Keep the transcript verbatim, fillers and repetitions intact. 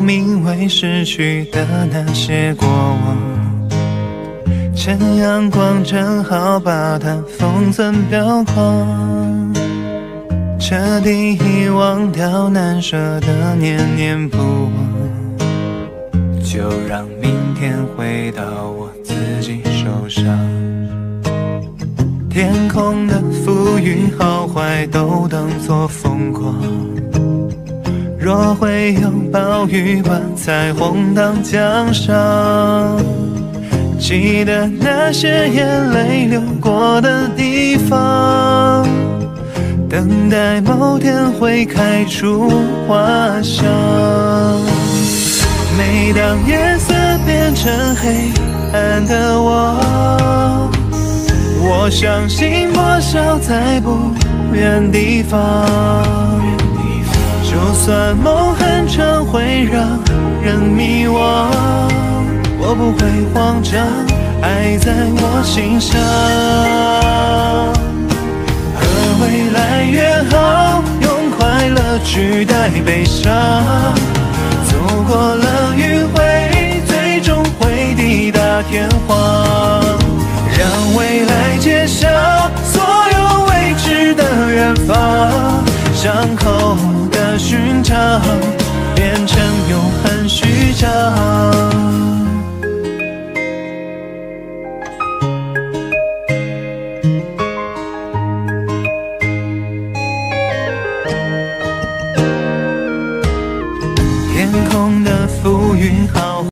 名为逝去的那些过往，趁阳光正好把它封存裱框，彻底遗忘掉难舍的念念不忘，就让明天回到我自己手上。天空的浮云好坏都当作疯狂，若会有暴雨把彩虹当奖赏，记得那些眼泪流过的地方，等待某天会开出花香。每当夜色变成黑暗的我，我相信破晓在不远地方，就算梦很长会让人迷惘，我不会慌张，爱在我心上。和未来约好，用快乐取代悲伤，走过了迂回，最终会抵达天荒，让未来揭晓所有未知的远方，伤口的勋章变成永恒序章。天空的浮云好